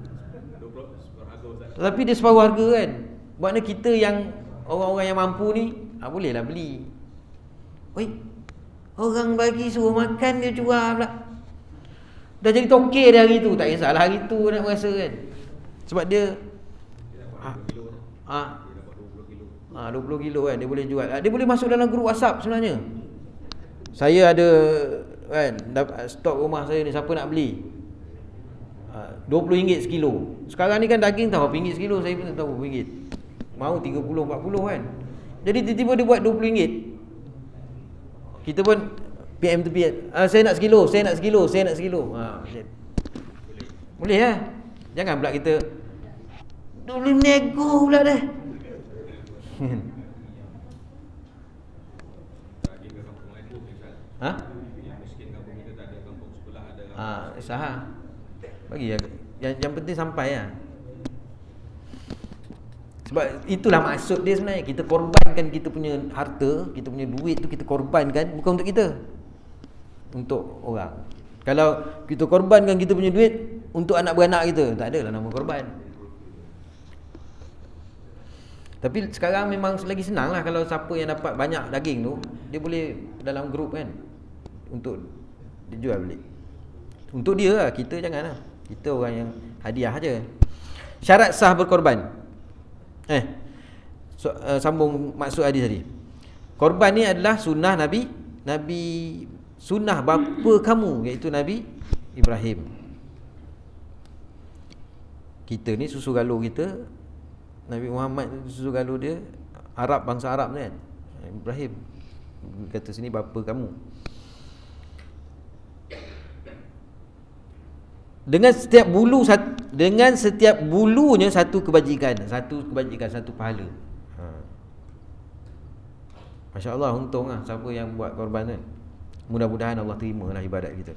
tapi dia separuh harga kan. Maknanya kita yang orang-orang yang mampu ni, ah, bolehlah beli. Oi, orang bagi suruh makan, dia jual pula. Dah jadi tokek dia hari tu, tak kisahlah hari tu nak rasa kan. Sebab dia ah, ah, ah, dua puluh kilo kan dia boleh jual. Dia boleh masuk dalam grup WhatsApp sebenarnya. Saya ada kan, stok rumah saya ni, siapa nak beli, dua puluh ringgit sekilo. Sekarang ni kan daging tahu berapa ringgit sekilo, saya pun tak tahu berapa ringgit. Mau tiga puluh empat puluh kan. Jadi tiba-tiba dia buat dua puluh ringgit. Kita pun P M to P M, ah, saya nak sekilo, saya nak sekilo, saya nak sekilo. Ha, boleh. Boleh lah. Jangan pula kita boleh nego pula dah. Ha? Yang miskin kampung kita tak ada, kampung sebelah ada. Ah, sah. Bagi ya. Yang yang penting sampai lah. Sebab itulah maksud dia sebenarnya. Kita korbankan kita punya harta, kita punya duit tu kita korbankan bukan untuk kita, untuk orang. Kalau kita korbankan kita punya duit untuk anak beranak kita, tak adalah nama korban. Tapi sekarang memang lagi senang lah. Kalau siapa yang dapat banyak daging tu, dia boleh dalam grup kan, untuk dijual beli. Untuk dia lah, kita jangan lah. Kita orang yang hadiah aja. Syarat sah berkorban. Eh so, uh, sambung maksud hadis tadi. Korban ni adalah sunnah Nabi Nabi sunnah bapa kamu, iaitu Nabi Ibrahim. Kita ni susu galuh kita, Nabi Muhammad susu galuh dia Arab, bangsa Arab ni kan, Ibrahim. Kata sini bapa kamu. Dengan setiap bulu dengan setiap bulunya satu kebajikan, satu kebajikan, satu pahala. Ha. Masya-Allah, untunglah siapa yang buat korban kan. Mudah-mudahan Allah terimalah ibadat kita.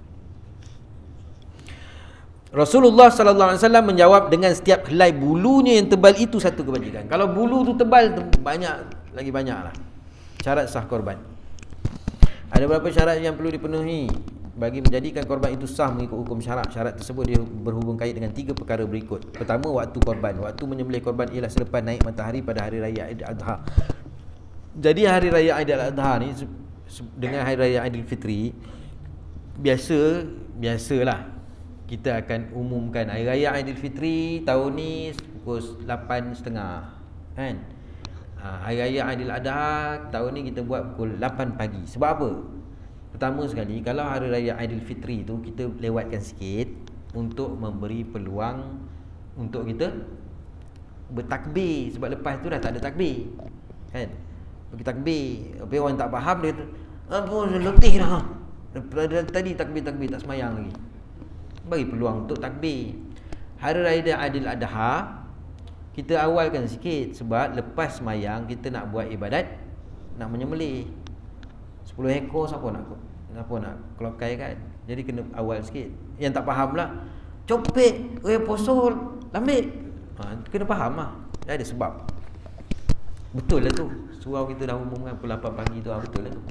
Rasulullah sallallahu alaihi wasallam menjawab, dengan setiap helai bulunya yang tebal itu satu kebajikan. Kalau bulu tu tebal, banyak lagi banyaklah. Syarat sah korban. Ada beberapa syarat yang perlu dipenuhi bagi menjadikan korban itu sah mengikut hukum syarak. Syarat tersebut dia berhubung kait dengan tiga perkara berikut. Pertama, waktu korban. Waktu menyembelih korban ialah selepas naik matahari pada hari raya Aidil Adha. Jadi hari raya Aidil Adha ni dengan hari raya Aidilfitri, biasa biasalah kita akan umumkan hari raya Aidilfitri tahun ni pukul lapan tiga puluh kan. Ha, hari raya Aidil Adha tahun ni kita buat pukul lapan pagi. Sebab apa? Pertama sekali, kalau hari raya Aidilfitri tu kita lewatkan sikit untuk memberi peluang untuk kita bertakbir. Sebab lepas tu dah tak ada takbir kan. Bagi takbir, tapi orang tak faham dia tu, apa letih dah. Tadi takbir-takbir tak semayang lagi. Bagi peluang untuk takbir. Hari raya Aidil Adha kita awalkan sikit, sebab lepas semayang kita nak buat ibadat, nak menyembelih sepuluh ekor, siapa nak siapa nak kelokai kan. Jadi kena awal sikit. Yang tak faham lah, copet, eh posol, lambat. Ha, kena faham lah. Dia ada sebab. Betul lah tu. Surau kita dah umumkan pukul lapan pagi tu, betul lah tu.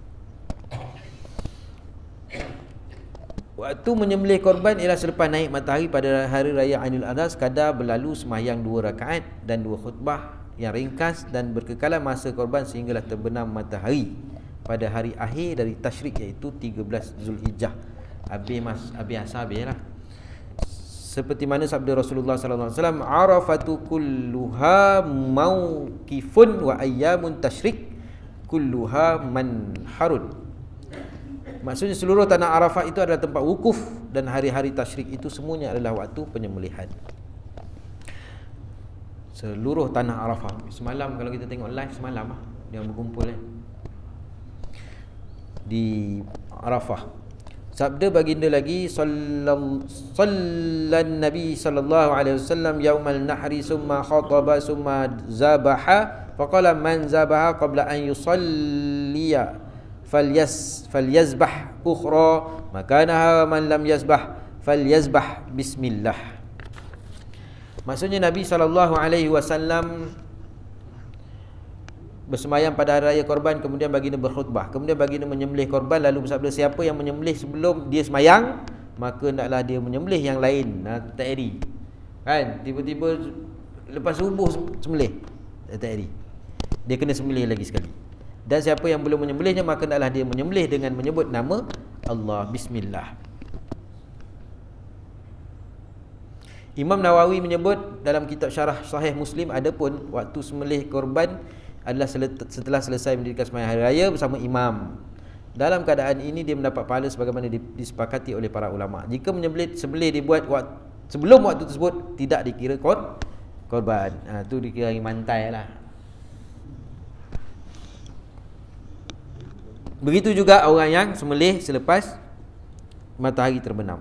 Waktu menyembelih korban ialah selepas naik matahari pada hari raya Aidil Adha, sekadar berlalu semayang dua rakaat dan dua khutbah yang ringkas, dan berkekalan masa korban sehinggalah terbenam matahari pada hari akhir dari tasyrik, iaitu tiga belas Zulhijjah. Habis mas habis asar habis lah. Seperti mana sabda Rasulullah sallallahu alaihi wasallam, Arafatu kulluha mauqifun wa ayyamun tasyrik kulluha manharun. Maksudnya seluruh tanah Arafah itu adalah tempat wukuf, dan hari-hari tasyrik itu semuanya adalah waktu penyembelihan. Seluruh tanah Arafah. Semalam kalau kita tengok live semalam lah, dia berkumpul kan di Arafah. Sabda baginda lagi, sallallahu nabi sallallahu alaihi wasallam yaumal nahri summa khataba summa zabaha faqala man zabaha qabla an yusalliya falyas falyazbah ukhra makanaha man lam yazbah falyazbah bismillah. Maksudnya Nabi sallallahu alaihi wasallam bersemayam pada hari raya korban, kemudian baginda berkhutbah, kemudian baginda menyembelih korban, lalu bersabda, siapa yang menyembelih sebelum dia semayang, maka hendaklah dia menyembelih yang lain. Nah, tak eri kan, tiba-tiba lepas subuh sembelih, tak eri, dia kena sembelih lagi sekali. Dan siapa yang belum menyembelihnya, maka hendaklah dia menyembelih dengan menyebut nama Allah, bismillah. Imam Nawawi menyebut dalam kitab Syarah Sahih Muslim, adapun waktu sembelih korban adalah setelah selesai mendirikan sembahyang hari raya bersama imam. Dalam keadaan ini dia mendapat pahala sebagaimana disepakati oleh para ulama. Jika menyembelih sembelih dibuat waktu, sebelum waktu tersebut, tidak dikira kor, korban. Ha, tu dikira mantai lah. Begitu juga orang yang sembelih selepas matahari terbenam.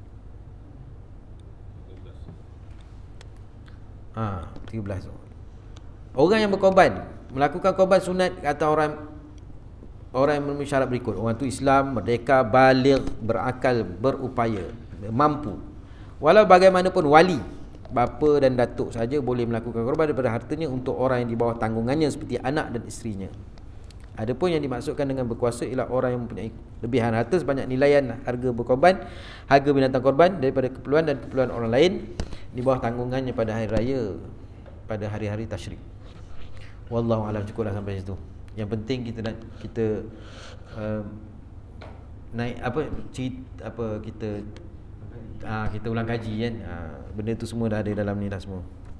Ha, tiga belas. Orang yang berkorban, melakukan korban sunat, kata orang orang yang memenuhi syarat berikut. Orang tu Islam, merdeka, baligh, berakal, berupaya, mampu. Walau bagaimanapun wali, bapa dan datuk saja boleh melakukan korban daripada hartanya untuk orang yang di bawah tanggungannya seperti anak dan isterinya. Adapun yang dimaksudkan dengan berkuasa ialah orang yang mempunyai lebihan harta sebanyak nilaian harga berkorban, harga binatang korban daripada keperluan dan keperluan orang lain di bawah tanggungannya pada hari raya, pada hari-hari tasyrik. Wallahu a'lam. Cukuplah sampai situ. Yang penting kita nak kita uh, naik apa cerita, apa kita uh, kita ulang kaji kan. Uh, benda tu semua dah ada dalam ni dah semua.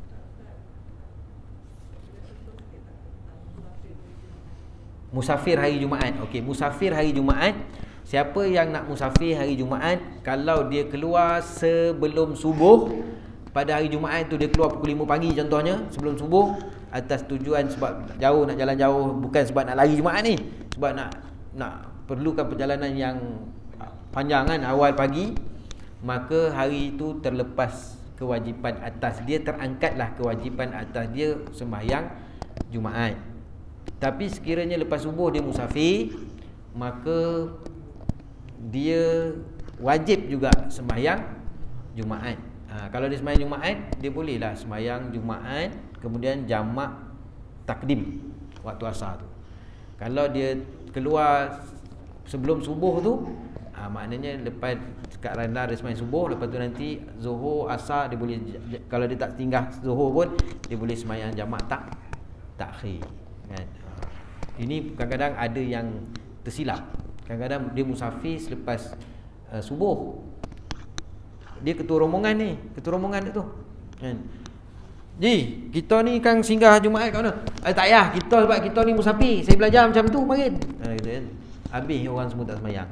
Musafir hari Jumaat. Okey, musafir hari Jumaat. Siapa yang nak musafir hari Jumaat, kalau dia keluar sebelum subuh pada hari Jumaat tu, dia keluar pukul lima pagi contohnya, sebelum subuh, atas tujuan sebab jauh, nak jalan jauh, bukan sebab nak lari Jumaat ni, sebab nak nak perlukan perjalanan yang panjang kan, awal pagi, maka hari itu terlepas kewajipan atas dia, terangkatlah kewajipan atas dia sembahyang Jumaat. Tapi sekiranya lepas subuh dia musafir, maka dia wajib juga sembahyang Jumaat. Ha, kalau dia sembahyang Jumaat, dia bolehlah sembahyang Jumaat kemudian jamak takdim waktu asar tu. Kalau dia keluar sebelum subuh tu, ha, maknanya lepas kat randar dia sembahyang subuh, lepas tu nanti zuhur, asar dia boleh, kalau dia tak tinggal zuhur pun dia boleh sembahyang jamak tak takhir kan. Ini kadang-kadang ada yang tersilap. Kadang-kadang dia musafir selepas uh, subuh. Dia ketua rombongan ni, ketua rombongan tu kan. Ji, kita ni kan singgah Jumaat kat mana? Eh, tak payah, kita sebab kita ni musafir, saya belajar macam tu makin. Ha, gitu kan. Habis orang semua tak sembahyang.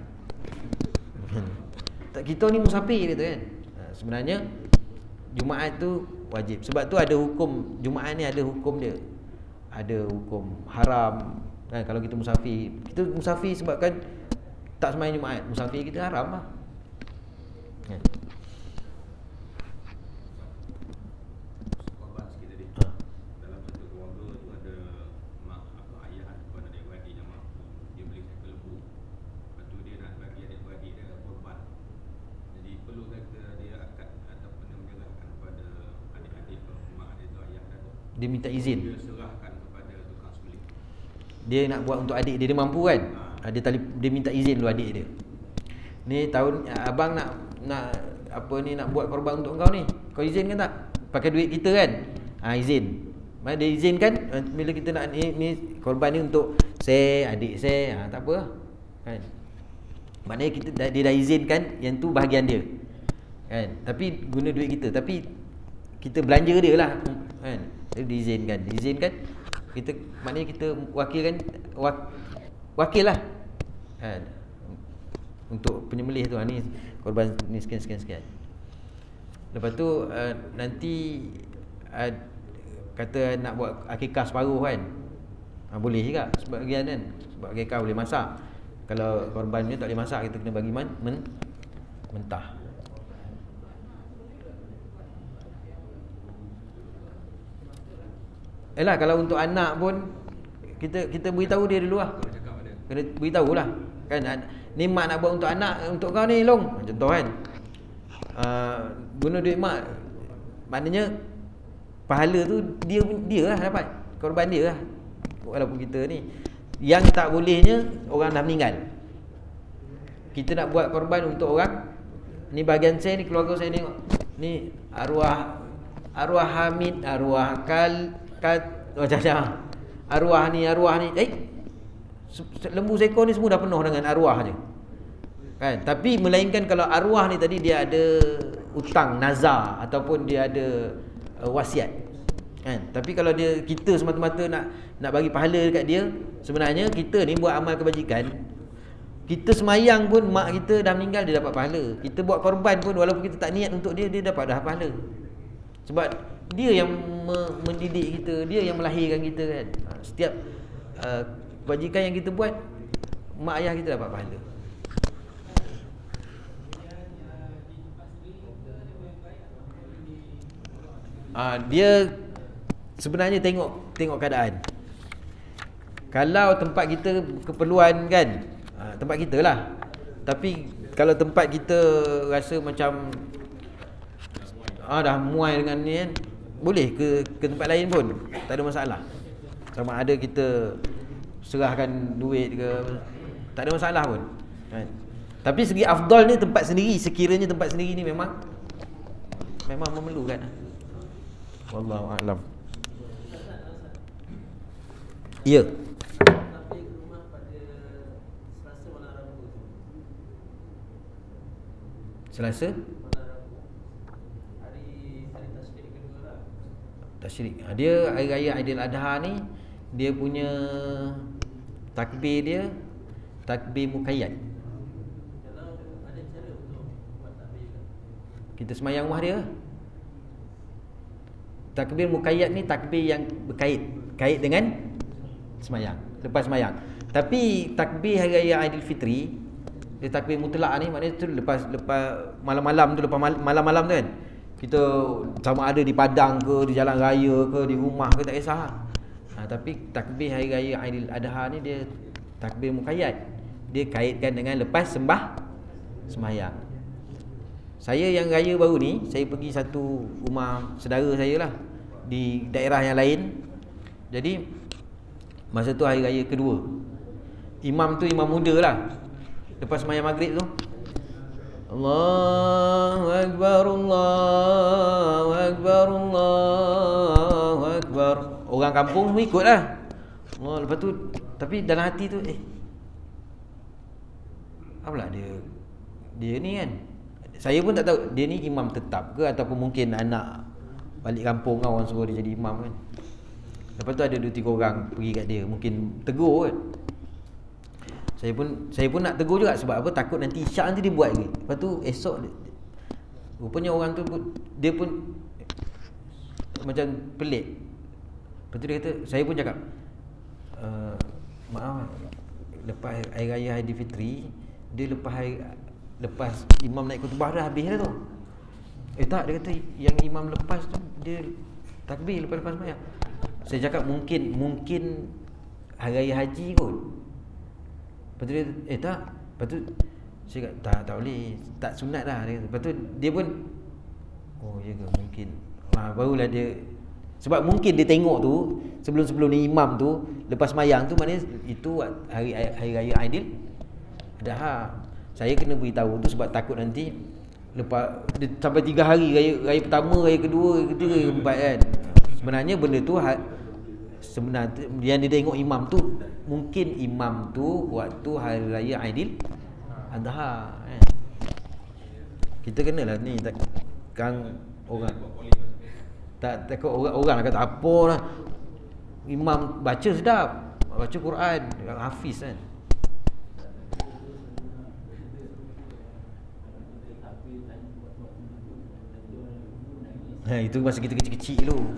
Tak, kita ni musafir gitu kan. Ha, sebenarnya Jumaat tu wajib. Sebab tu ada hukum Jumaat ni, ada hukum dia. Ada hukum haram kan, kalau kita musafir. Kita musafir sebabkan tak sembahyang Jumaat, musafir kita haram lah kan. Korban sikit tadi. Ha. Dalam satu keluarga tu ada mak atau ayah ataupun adik-beradik yang mampu, dia beli satu lembu. Lepas tu dia nak bagi adik-beradik dia korban. Jadi perlukan kita dia akad ataupun dia menyerahkan kepada adik-adik atau mak dia atau ayah dia tu. Dia minta izin. Dia serahkan kepada tukang sembelih. Dia nak buat untuk adik dia, dia mampu kan. Ha. Dia tali, dia minta izin dulu adik dia. Ni tahun abang nak nak apa ni nak buat korban untuk kau ni. Kau izinkan tak? Pakai duit kita kan. Ha, izin. Mana dia izinkan bila kita nak ni, ni korban ni untuk saya, adik saya. Ha, tak apa kan. Maknanya kita dia dah izinkan yang tu bahagian dia. Kan? Tapi guna duit kita, tapi kita belanja dia lah kan. Dia diizinkan, diizinkan kita, maknanya kita wakilkan wak, wakil lah kan, untuk penyembelih tu. Ni korban ni sekian sekian sekian. Lepas tu uh, nanti uh, kata nak buat akikah separuh kan, ha, boleh juga sebagian kan. Sebab akikah boleh masak. Kalau korban ni tak boleh masak, kita kena bagi man, men, mentah. Elah, kalau untuk anak pun kita kita beritahu dia dulu lah. Kena beritahu lah kan, ni mak nak buat untuk anak, untuk kau ni Long, contoh kan. Uh, guna duit mak, maknanya pahala tu dia dia lah dapat, korban dia lah. Walaupun kita ni yang tak bolehnya orang dah meninggal, kita nak buat korban untuk orang ni, bahagian saya ni, keluarga saya tengok ni arwah arwah Hamid, arwah Kal kat macam-macam, arwah ni arwah ni eh lembu seekor ni semua dah penuh dengan arwah je kan. Tapi melainkan kalau arwah ni tadi dia ada hutang nazar ataupun dia ada uh, wasiat kan. Tapi kalau dia kita semata-mata nak nak bagi pahala dekat dia, sebenarnya kita ni buat amal kebajikan, kita semayang pun mak kita dah meninggal, dia dapat pahala. Kita buat korban pun walaupun kita tak niat untuk dia, dia dapat dah pahala. Sebab dia yang mendidik kita, dia yang melahirkan kita kan. Setiap uh, kebajikan yang kita buat, mak ayah kita dapat pahala. Uh, dia sebenarnya tengok tengok keadaan. Kalau tempat kita keperluan kan, ha, tempat kita lah. Tapi kalau tempat kita rasa macam ah dah muai dengan ni kan, boleh ke ke tempat lain pun tak ada masalah. Sama ada kita serahkan duit ke, tak ada masalah pun kan. Tapi segi afdal ni tempat sendiri, sekiranya tempat sendiri ni memang memang memerlukan. Wallahu a'lam. Ya. Selasa Tasyrik. Dia hari raya Aidil Adha ni dia punya takbir dia takbir muqayyad. Kita semayang rumah dia. Takbir muqayyad ni takbir yang berkait, kait dengan semayang, lepas semayang. Tapi takbir hari raya Aidilfitri, dia takbir mutlak ni maknanya tu lepas lepas malam-malam tu, lepas malam-malam tu kan. Kita sama ada di padang ke, di jalan raya ke, di rumah ke, tak kisah. Ha, tapi takbir hari raya Aidil Adha ni dia takbir muqayyad. Dia kaitkan dengan lepas sembah semayang. Saya yang raya baru ni, saya pergi satu rumah saudara saya lah di daerah yang lain. Jadi masa tu hari raya kedua. Imam tu imam muda lah. Lepas semayang maghrib tu, Allahu Akbar, Allahu Akbar, Allahu Akbar. Orang kampung semua ikut lah. Oh, lepas tu, tapi dalam hati tu, eh apalah dia Dia ni kan, saya pun tak tahu dia ni imam tetap ke, ataupun mungkin anak balik kampung kan, orang suruh dia jadi imam kan. Lepas tu ada dua tiga orang pergi kat dia, mungkin tegur kan. Saya pun saya pun nak tegur juga, sebab apa, takut nanti isyak nanti dia buat lagi. Lepas tu esok dia, rupanya orang tu dia pun macam pelik. Lepas tu dia kata, saya pun cakap, e, maaf, lepas hari raya Aidilfitri, dia lepas hari, lepas imam naik khutbah dah habis dah tu. Eh tak, dia kata yang imam lepas tu dia takbir lepas-lepas sembahyang. Saya cakap mungkin mungkin hari raya haji kot. Lepas tu dia, eh tak. Lepas tu saya kata tak, tak boleh, tak sunat dah. Lepas tu dia pun, oh ya ke, mungkin. Ha, barulah dia, sebab mungkin dia tengok tu sebelum-sebelum ni imam tu lepas sembahyang tu, maknanya itu hari hari raya Aidil Adha. Saya kena beritahu tu sebab takut nanti lepas dia, sampai tiga hari, raya raya pertama, raya kedua, raya ketiga, raya keempat kan. Sebenarnya benda tu sebenarnya yang dia tengok imam tu, mungkin imam tu waktu hari raya Aidil Adha kan. Kita kenalah ni tak kang orang tak takut orang orang nak kata apa lah, imam baca sedap, baca Quran, hafiz kan. Ha, itu masa kita kecil-kecil dulu.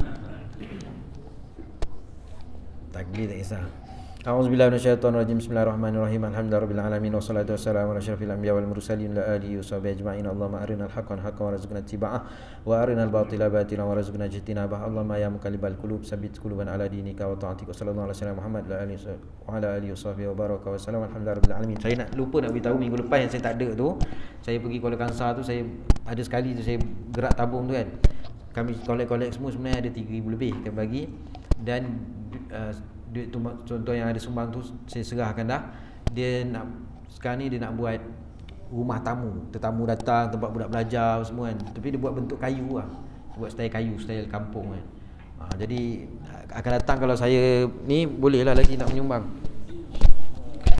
Takbir tak kisah. A'udzubillahi minasyaitonirrajim. Bismillahirrahmanirrahim. Alhamdulillahirabbil alamin wassalatu wassalamu ala asyrafil anbiya wal mursalin la alihi washabihi ajma'in. Allahumma arinal haqqan haqqan warzuqna ittiba'ah wa arinal batila batilan warzuqna ijtinabah. Allahumma ya muqallibal qulub tsabbit qulubana ala dinika wa ta'atika. Sallallahu alaihi wasallam Muhammad wa alihi wa ala alihi washabihi wa baraka wa sallam. Alhamdulillahirabbil alamin. Saya nak lupa nak beritahu minggu lepas yang saya tak ada tu, saya pergi Kuala Kangsar tu, saya ada sekali tu saya gerak tabung tu kan. Kami kolek-kolek semua sebenarnya ada tiga ribu lebih kami bagi, dan uh, duit tu, contoh yang ada sumbang tu saya serahkan dah. Dia nak sekarang ni dia nak buat rumah tamu, tetamu datang, tempat budak belajar semua kan. Tapi dia buat bentuk kayu lah, buat style kayu, style kampung kan. Ha, jadi akan datang kalau saya ni boleh lah lagi nak menyumbang.